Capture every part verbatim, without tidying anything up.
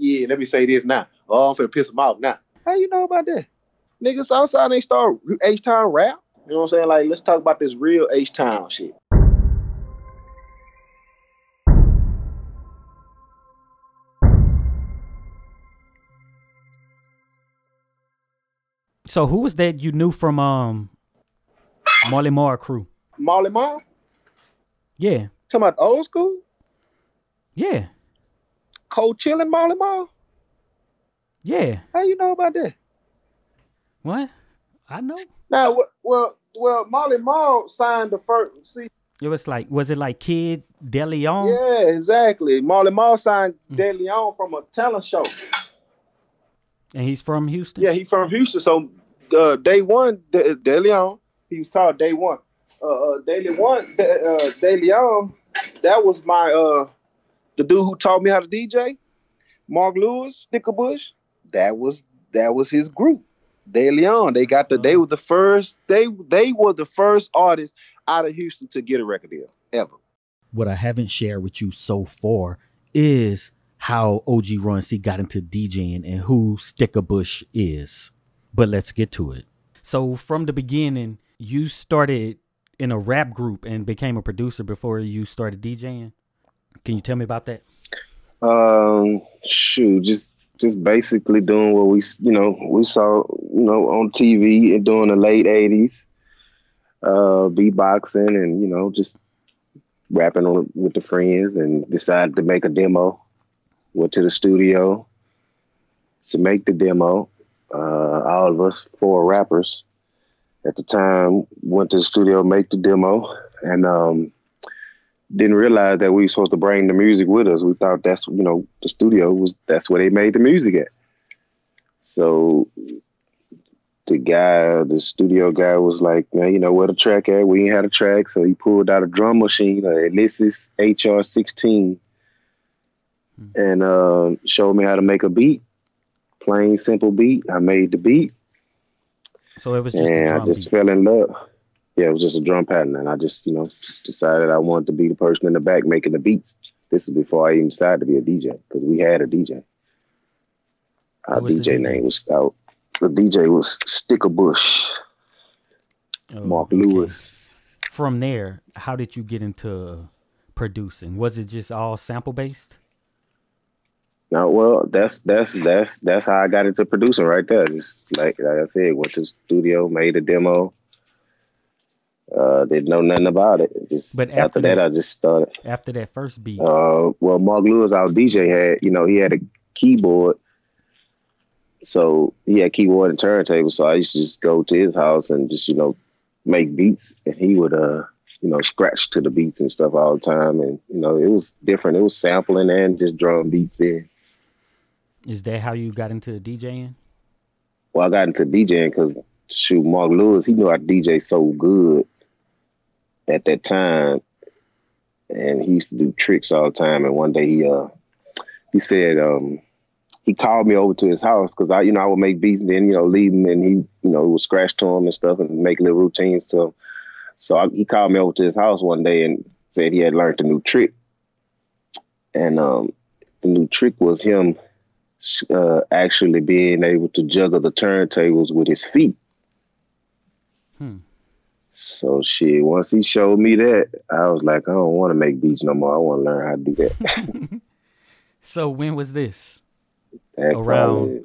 yeah, let me say this now. Oh, I'm finna piss him off now. How you know about that? Niggas Southside ain't start H-Town rap. You know what I'm saying? Like, let's talk about this real H-Town shit. So who was that you knew from um Marley Marl crew? Marley Marl? Yeah. Talking about old school? Yeah. Cold chilling Marley Marl? Yeah. How you know about that? What? I know. Now, well, well, Marley Marl signed the first. See, it was like, was it like Kid De Leon? Yeah, exactly. Marley Marl signed mm. De Leon from a talent show. And he's from Houston? Yeah, he's from Houston. So uh, day one, De, De Leon, he was called Day One. Uh, uh, Day One, De, uh, De Leon, that was my, uh, the dude who taught me how to D J, Mark Lewis, Stickerbush. That was, that was his group. De Leon, they got the, oh. they were the first, they, they were the first artists out of Houston to get a record deal, ever. What I haven't shared with you so far is how O G Ron C got into DJing and who Stickerbush is. But let's get to it. So from the beginning, you started in a rap group and became a producer before you started DJing. Can you tell me about that? Um, shoot, just just basically doing what we, you know, we saw, you know, on T V and during the late eighties, uh, beatboxing and, you know, just rapping on with the friends, and decided to make a demo. Went to the studio to make the demo. Uh, all of us four rappers at the time went to the studio, make the demo, and um, didn't realize that we were supposed to bring the music with us. We thought that's, you know, the studio was, that's where they made the music at. So the guy, the studio guy was like, man, you know, where the track at? We ain't had a track. So he pulled out a drum machine, a Alesis H R sixteen, and uh, showed me how to make a beat. Plain, simple beat. I made the beat. So it was just and a drum I just beat. fell in love. Yeah, it was just a drum pattern. And I just, you know, decided I wanted to be the person in the back making the beats. This is before I even decided to be a D J, because we had a D J. Our D J, D J name was out. The D J was Stickerbush. Oh, Mark okay. Lewis. From there, how did you get into producing? Was it just all sample based? No, well, that's that's that's that's how I got into producing right there. Just like like I said, went to the studio, made a demo. Uh, didn't know nothing about it. Just but after, after that, that, I just started. After that first beat. Uh, well, Mark Lewis, our D J, had, you know, he had a keyboard, so he had keyboard and turntable. So I used to just go to his house and just, you know, make beats, and he would uh. you know, scratch to the beats and stuff all the time. And, you know, it was different. It was sampling and just drum beats in. Is that how you got into DJing? Well, I got into DJing because, shoot, Mark Lewis, he knew how to D J so good at that time. And he used to do tricks all the time. And one day he uh, he said, um, he called me over to his house because, I, you know, I would make beats and then, you know, leave him, and he, you know, would scratch to him and stuff and make little routines to him. So I, he called me over to his house one day and said he had learned a new trick. And um, the new trick was him uh, actually being able to juggle the turntables with his feet. Hmm. So shit, once he showed me that, I was like, I don't want to make beats no more. I want to learn how to do that. So when was this? That Around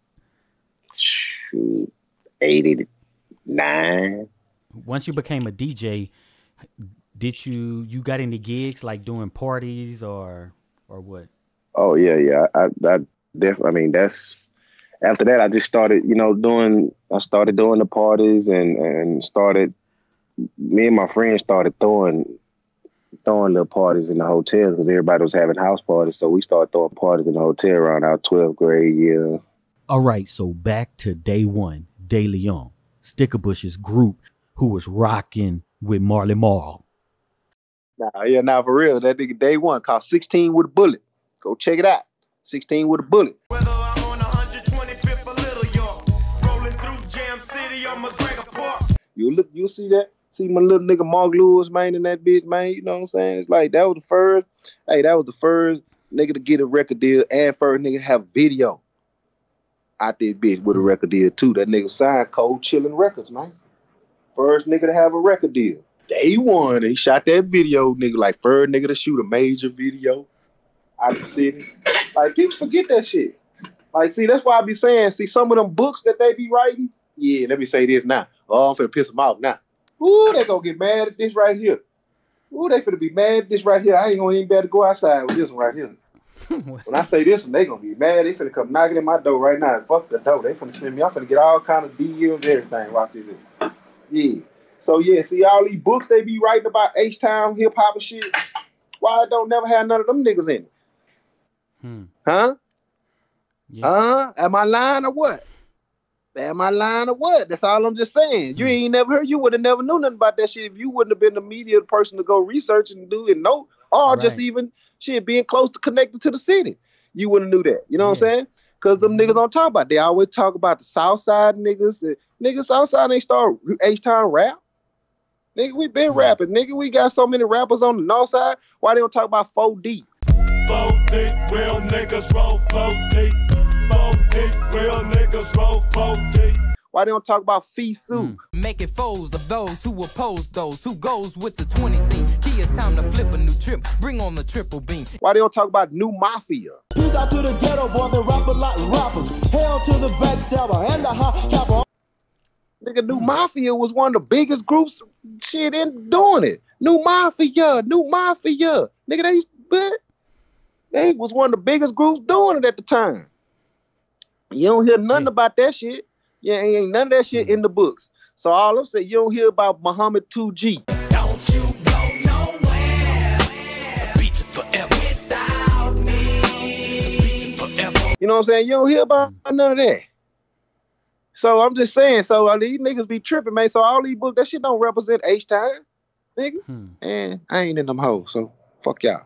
shoot, eighty-nine. Once you became a D J, did you you got any gigs like doing parties or or what? Oh yeah, yeah. I I def I mean that's after that I just started, you know, doing I started doing the parties and and started me and my friends started throwing throwing little parties in the hotels because everybody was having house parties. So we started throwing parties in the hotel around our twelfth grade year. All right, so back to Day One, De Leon, Stickerbush's group, who was rocking with Marley Marl. Nah, yeah, now nah, for real, that nigga Day One called sixteen with a Bullet. Go check it out. sixteen with a Bullet. Whether I'm on one twenty-fifth or Little York, rolling through Jam City or McGregor Park. You look, you see that? See my little nigga Mark Lewis, man, in that bitch, man. You know what I'm saying? It's like that was the first. Hey, that was the first nigga to get a record deal and first nigga have video out there bitch with a record deal too. That nigga signed Cold Chillin' Records, man. First nigga to have a record deal. Day one, he shot that video, nigga, like first nigga to shoot a major video out the city. Like, people forget that shit. Like, see, that's why I be saying, see, some of them books that they be writing, yeah, let me say this now. Oh, I'm finna piss them off now. Ooh, they gonna get mad at this right here. Ooh, they finna be mad at this right here. I ain't gonna even better go outside with this one right here. When I say this one, they gonna be mad. They finna come knocking at my door right now. Fuck the door. They finna send me. I'm finna get all kind of D Ms and everything. Watch this. Yeah. So yeah, see all these books they be writing about H-Town, hip hop and shit. Why I don't never have none of them niggas in it? Hmm. Huh? Yeah. Uh, am I lying or what? Am I lying or what? That's all I'm just saying. You ain't never heard. You would have never knew nothing about that shit if you wouldn't have been the media person to go research and do and know, or right. just even shit being close to connected to the city. You wouldn't knew that. You know yeah. what I'm saying? Because them mm-hmm. niggas don't talk about. They always talk about the South Side niggas. The niggas South Side ain't start H-Town rap. Nigga, we been mm-hmm. rapping. Nigga, we got so many rappers on the North Side. Why they don't talk about four deep? Four deep, real niggas roll four deep. Four deep, real niggas roll four deep. Why they don't talk about Fee-Sue? Mm. Making foes of those who oppose those who goes with the twenty scene. Key, it's time to flip a new trip. Bring on the triple beam. Why they don't talk about New Mafia? Peace out to the ghetto boy, the rapper like rappers. Hell to the backstabber and the hot capper. Nigga, New Mafia was one of the biggest groups shit in doing it. New Mafia, New Mafia. Nigga, they but they was one of the biggest groups doing it at the time. You don't hear nothing yeah. about that shit. Yeah, ain't none of that shit in the books. So all I'm saying, you don't hear about Muhammad two G. Don't you go nowhere. Beats forever without me. Beats forever. You know what I'm saying? You don't hear about none of that. So I'm just saying, so all these niggas be tripping, man. So all these books, that shit don't represent H-Time, nigga. Hmm. And I ain't in them hoes, so fuck y'all.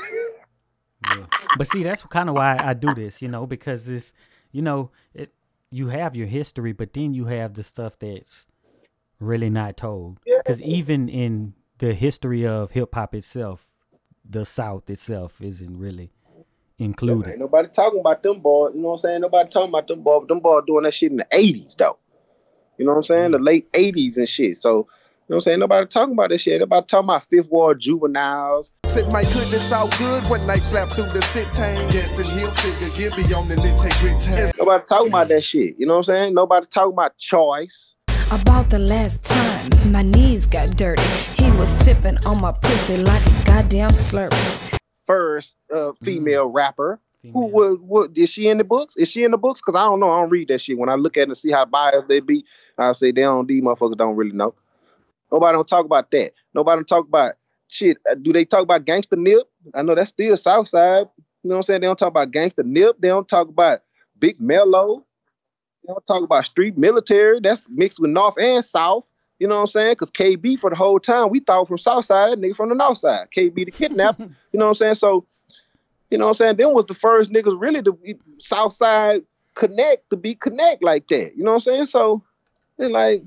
Yeah. But see, that's kind of why I do this, you know, because it's, you know, it. You have your history, but then you have the stuff that's really not told. Because yeah. even in the history of hip hop itself, the South itself isn't really included. Yeah, ain't nobody talking about them boys. You know what I'm saying? Nobody talking about them boys. But them boys doing that shit in the eighties, though. You know what I'm saying? Mm-hmm. The late eighties and shit. So, you know what I'm saying? Nobody talking about this shit. Nobody talking about Fifth Ward juveniles. Sit my goodness out good when I flap through the sit time. Yes, and he'll figure give me on the lit take great time. Nobody talking about that shit. You know what I'm saying? Nobody talking about Choice. About the last time my knees got dirty. He was sipping on my pussy like a goddamn Slurpee. First uh, female mm. rapper. Female. Who would, would is she in the books? Is she in the books? Because I don't know. I don't read that shit. When I look at it and see how biased they be, I say they don't. These motherfuckers don't really know. Nobody don't talk about that. Nobody don't talk about shit. Do they talk about Gangsta Nip? I know that's still South Side. You know what I'm saying? They don't talk about Gangsta Nip. They don't talk about Big Mello. They don't talk about Street Military. That's mixed with North and South. You know what I'm saying? Because K B for the whole time, we thought from South Side, that nigga from the North Side. K B the kidnapper. You know what I'm saying? So, you know what I'm saying? Them was the first niggas really to South Side connect, to be connect like that. You know what I'm saying? So, they're like,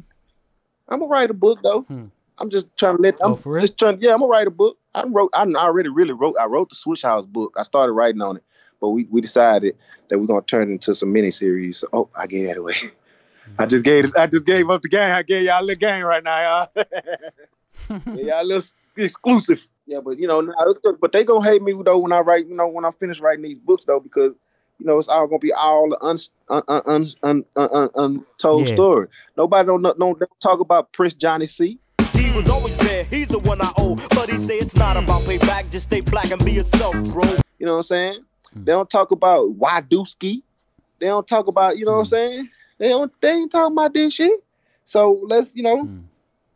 I'm gonna write a book though. Hmm. I'm just trying to let. I'm oh, just trying. Yeah, I'm gonna write a book. I wrote. I already really wrote. I wrote the Switch House book. I started writing on it, but we we decided that we're gonna turn it into some miniseries. So, oh, I gave that away. I just gave. I just gave up the game. I gave y'all a little game right now, y'all. Yeah, y'all a little exclusive. Yeah, but you know, it's good. But they gonna hate me though when I write. You know, when I finish writing these books though, because you know it's all gonna be all un, un, un, un, un, un, un, untold yeah. story. Nobody don't, don't don't talk about Prince Johnny C. He was always there. He's the one I owe. But he say it's not about payback. Just stay black and be yourself, bro. You know what I'm saying? Mm. They don't talk about Wadowski. They don't talk about. You know mm. what I'm saying? They don't. They ain't talking about this shit. So let's. You know. Mm.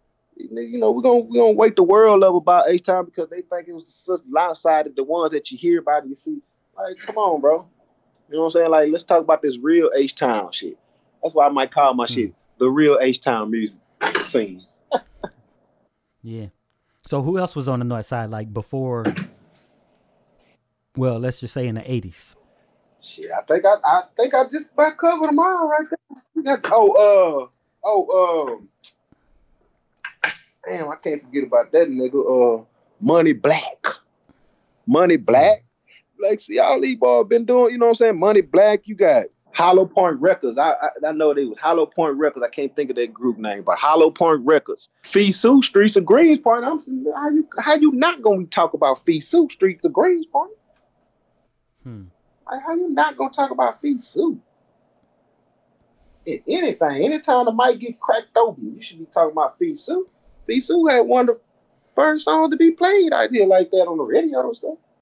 You know, we're gonna we're gonna wake the world up about H-Time because they think it was such lopsided. The ones that you hear about, you see, like, come on, bro. You know what I'm saying? Like, let's talk about this real H-Town shit. That's why I might call my mm. shit the real H-Town music scene. Yeah. So who else was on the North Side like before? Well, let's just say in the eighties. Shit, I think I I think I just about covered them all right there. We got, oh uh oh um. Damn, I can't forget about that nigga. Uh, Money Black. Money Black. like, see, all these boys been doing, you know what I'm saying? Money Black, you got Hollow Point Records. I, I I know they was Hollow Point Records. I can't think of that group name, but Hollow Point Records. Fee Sue, Streets of Greenspoint. I'm saying, how you how you not gonna talk about Fee Sue, Streets of Greenspoint? Hmm. Like, how you not gonna talk about Fee Sue? Anything, anytime the mic get cracked open, you should be talking about Fee Sue. Fee Sue had one of the first songs to be played out here like that on the radio and stuff.